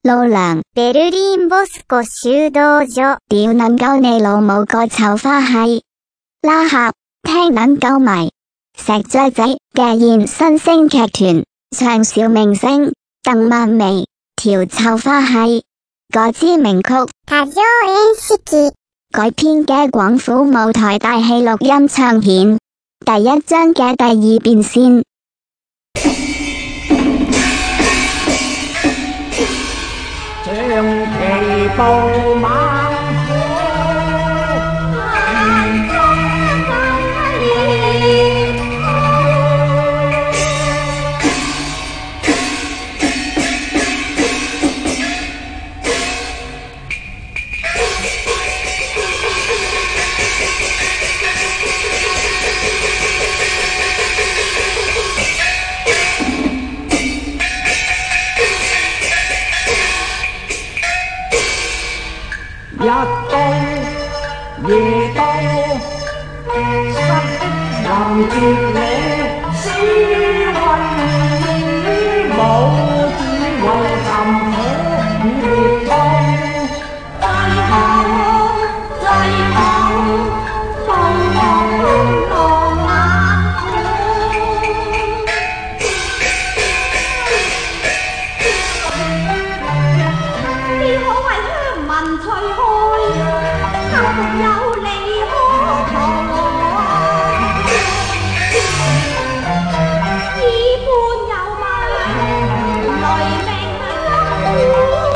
路良ベルリンボスコ修道咗，屌撚鳩你老母個臭花閪！拉客聽撚鳩迷，石雀仔嘅現新星劇團唱小明星鄧曼薇條臭花閪個知名曲歌唱演式改編嘅廣府舞台大戲錄音唱片第一章嘅第二遍先。 長期布猛虎，日到夜到，失人絕理，斯運武只為尋可與烈風，低頭低頭，風風浪眼你可為鄉民除害，後沒有利可圖。以般有物，雷鳴金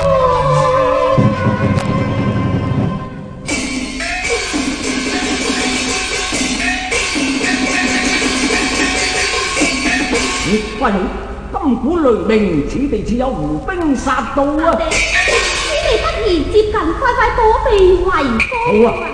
喂，金鼓雷鳴，此地似有胡兵殺到啊！此地不宜接近，快快躲避為高。好啊！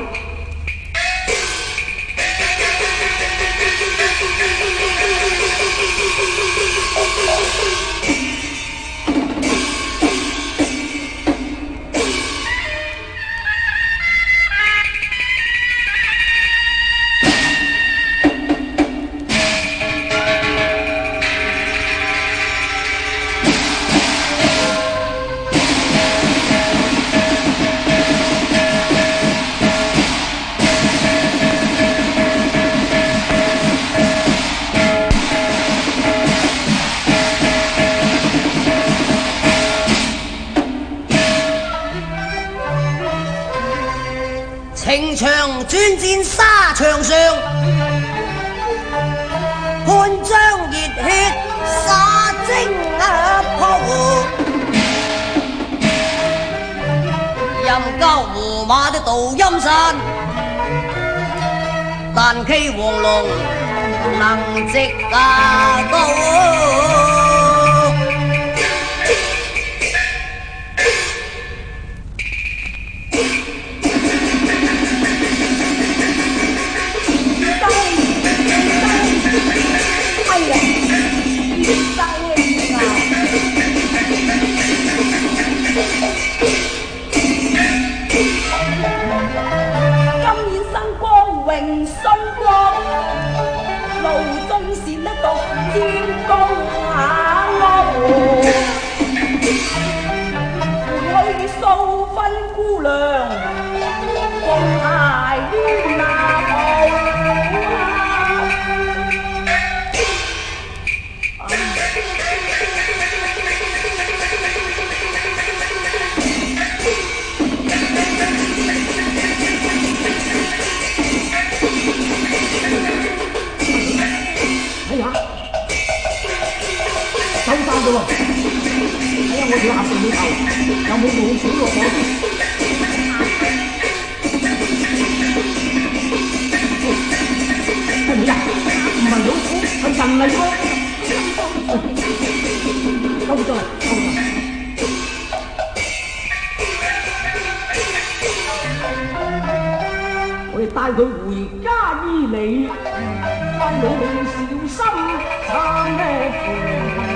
情場轉戰沙場上，看將熱血灑精撲，任交胡馬的杜陰山，但欺黃龍能直高。我條合成裏頭有冇老鼠落我？係咪啊？唔係老鼠，係人嚟喎！收咗啦，收咗啦！我哋帶佢回家醫理，關老你小心撐咩扶？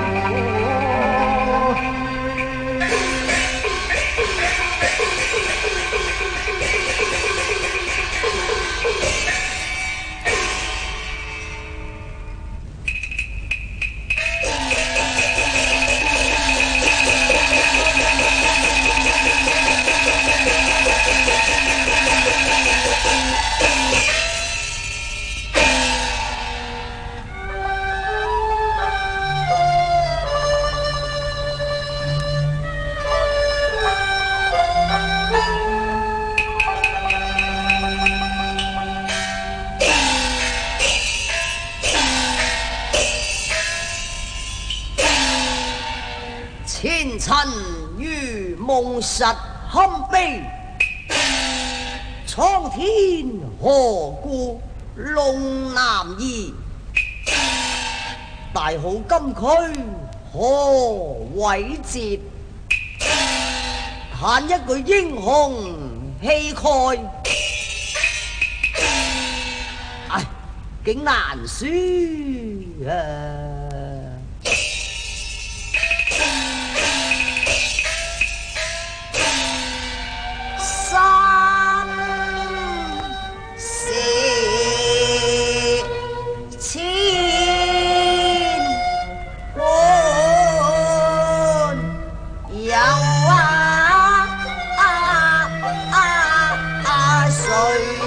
前尘如梦实堪悲，苍天何故弄男儿？大好金區何偉節？嘆一句英雄氣概，唉，竟難輸啊！三四千歡有誰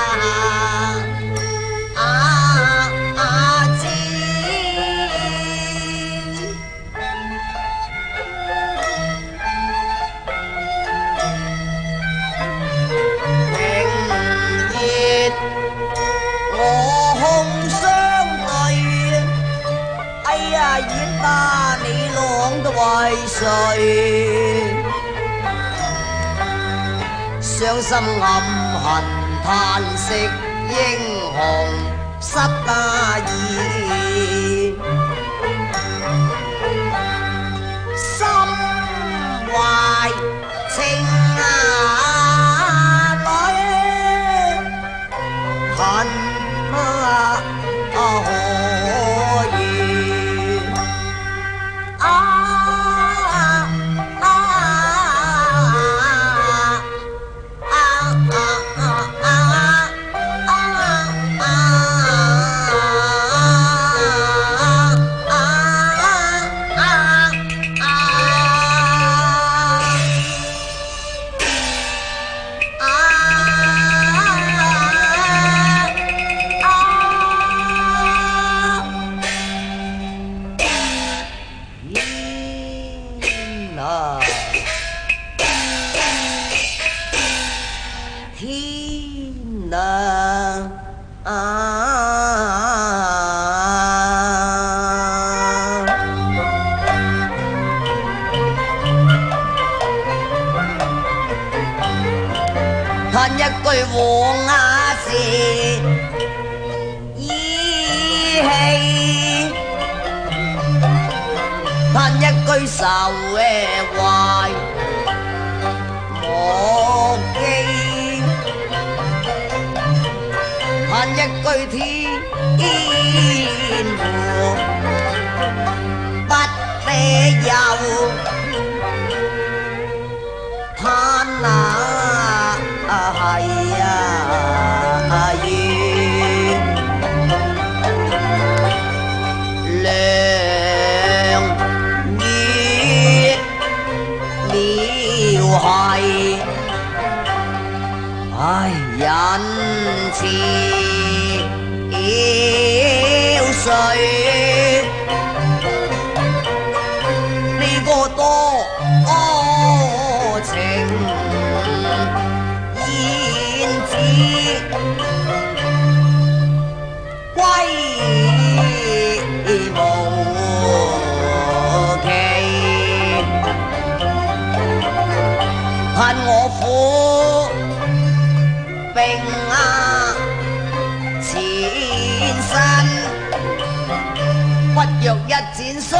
你啷得為誰？傷心暗恨嘆息，英雄失大義，心懷情侶，恨可以。天啊！嘆一句黃牙舌依氣，嘆一句愁懷莫記，嘆一句天和不捨又嘆係良月了係，唉，人似妖水，呢個多情燕子歸無期，盼我苦並前身，不若一展雙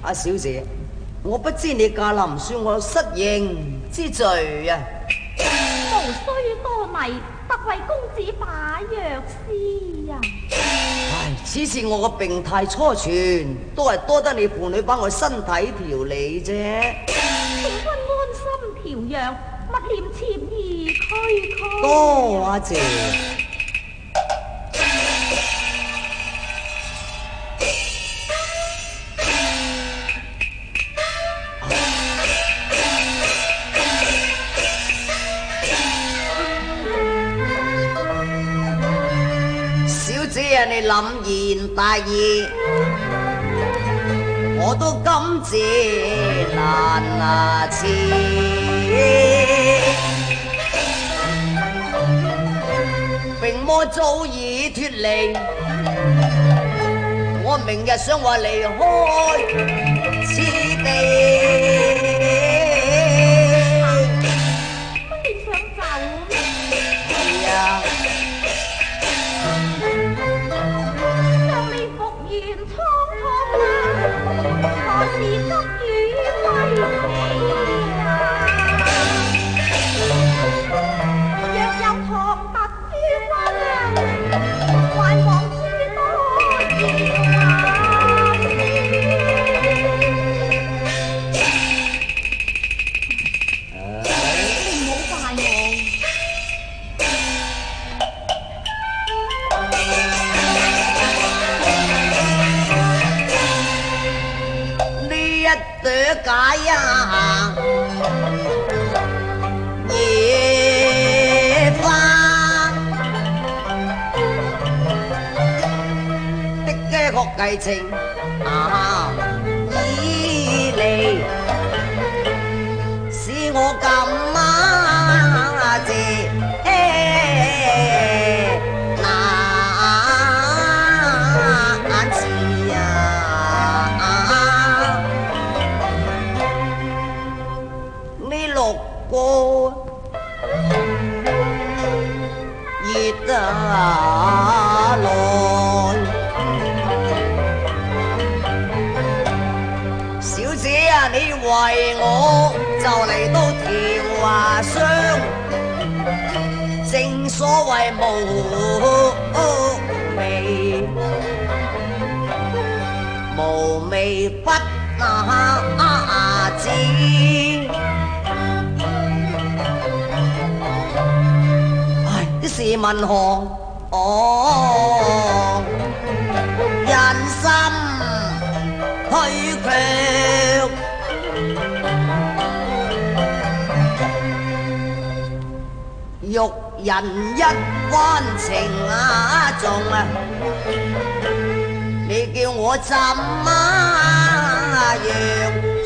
阿小姐，我不知你驾臨算我失迎之罪啊！ 無需多禮，特為公子把藥師啊！ 唉，此次我個病態初傳，都係多得你婦女幫我身體調理啫。 請君安心調養，勿念妾意區區。 多謝。小姐啊，你諗賢大義，我都感謝難辭。病魔早已脫離，我明日想話離開此地。 你想走？ 係啊。 讓你復原蒼蒼啊，何時急雨歸期啊？若有唐突於君，還望諸多要啊！你唔好怪我。 朵解啊，野花的嘅學藝情以嚟，使我咁謝難辭啊！個熱來，小姐啊，你為我就嚟到調華商，正所謂無味不知。是民行人心虛強，欲人一彎情重啊！你叫我怎樣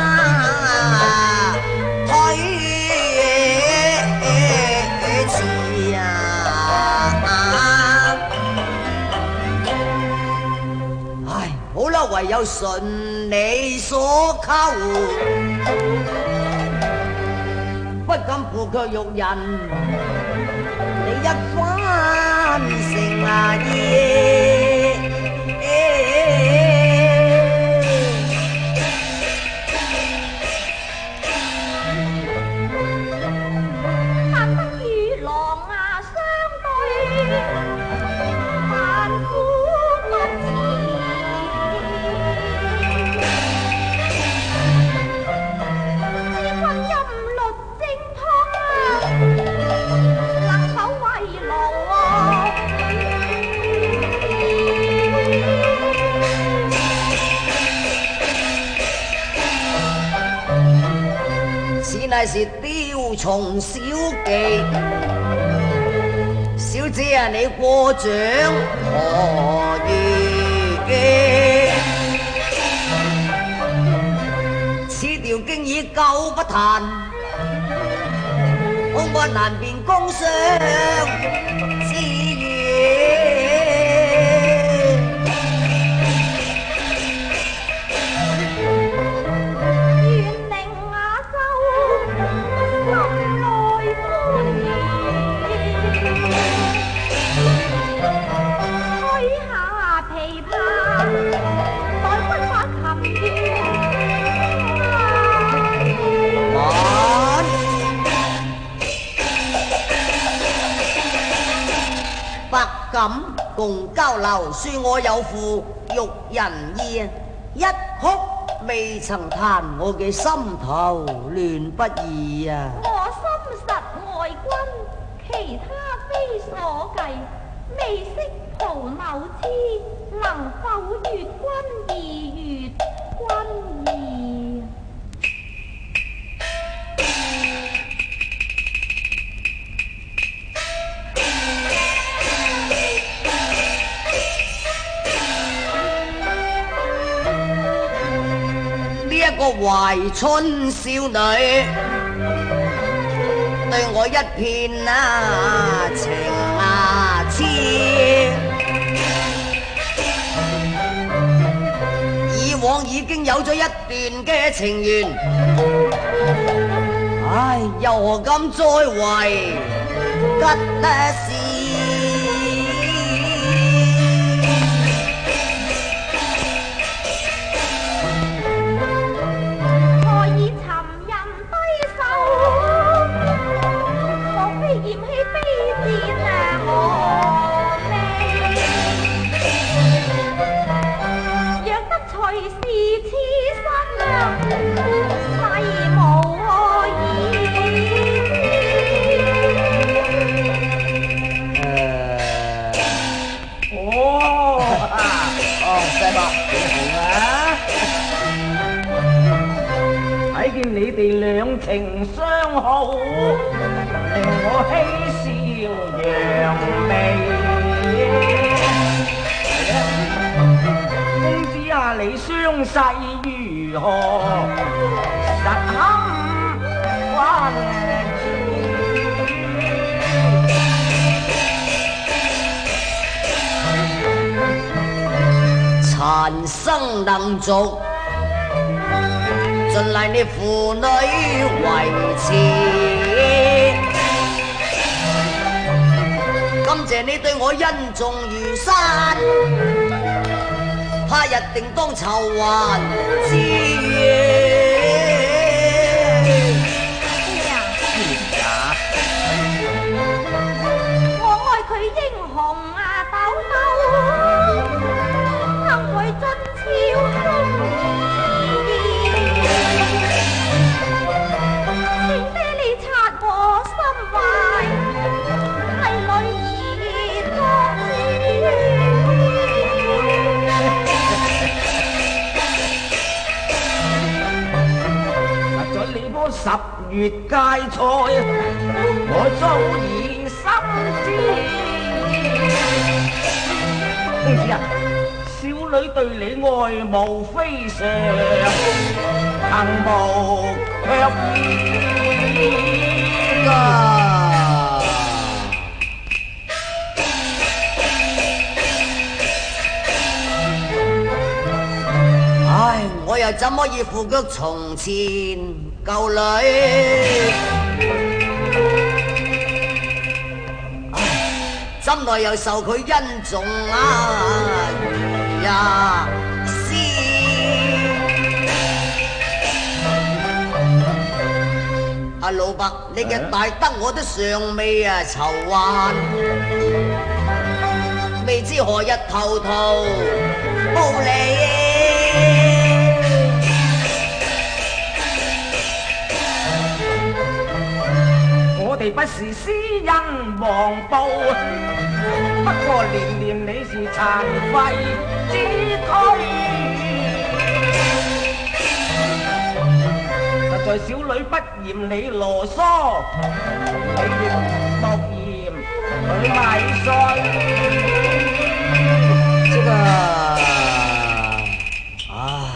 唯有順你所求，不敢負卻欲人你一番誠意。 但得與郎牙相對，萬苦不辭。 乃是雕蟲小技，小姐啊，你過獎何如？此條經已久不彈，恐怕難辨公相之語。 吹下琵琶，待君把琴弦感，共交流，說我有負玉人意，一哭未曾彈，我嘅心頭亂不已啊！ 我心實愛君，其他非所計，未識蒲柳枝，能否悅君意，悅君意？ 一個懷春少女對我一片情痴，以往已經有咗一段嘅情緣，唉，又何敢再為吉事？ 你哋兩情相好，令我嬉笑揚眉。公子啊，你傷勢如何？實堪關注。殘生能續，盡賴你父女維持，感謝你對我恩重如山，他日定當酬還之願。 我愛佢英雄豆豆，恨佢俊俏忠義。 十月芥菜，我早已心知。公子啊，小女對你愛慕非常，幸無卻意啊！唉，我又怎可以負腳從前舊女？心內又受佢恩重如絲。阿老伯，你嘅大德我都尚未籌還，未知何日投桃報李。我哋不是私恩忘報，不過年年你是殘廢之軀。實在小女不嫌你囉嗦，你亦莫嫌佢賣衰。這個，唉。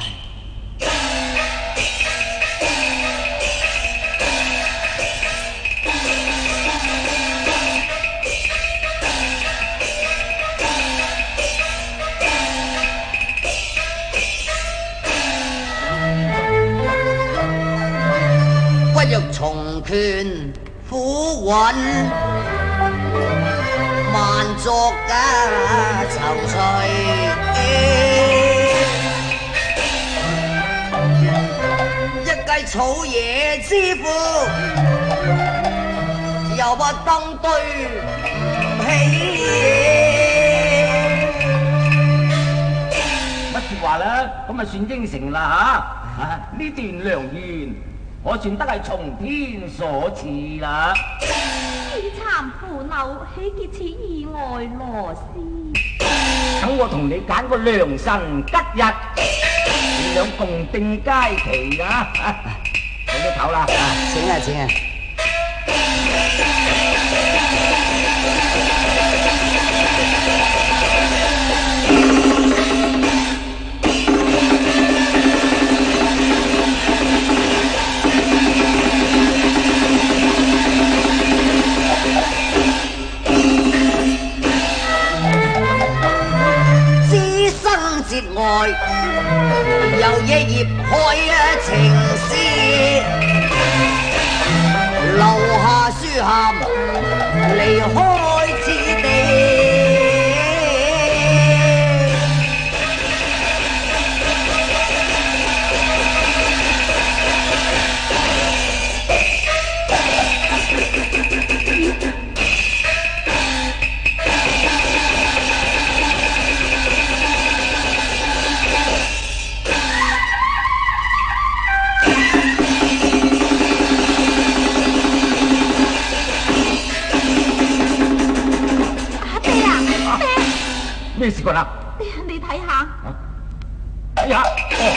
若重拳苦韻，萬作愁緒。一計草野之父，又不登對唔起。 咁啊算應承啦吓。呢段良緣，我算得係從天所賜啦。 悲慘父老，豈結此意外羅斯？ 等我同你揀個良辰吉日，你倆共定佳期啊！早啲唞啦， 請啊請啊。節外有夜葉開情詩，留下書函離開此地。 咩事幹啊？ 你睇下， 睇下，哦，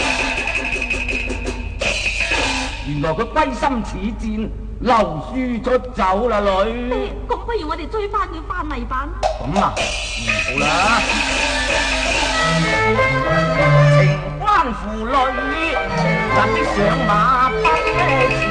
原來佢歸心似箭，留書出走啦，女。 咁不如我哋追翻佢翻嚟吧。 咁啊，唔好啦，情關父女，立即上馬奔。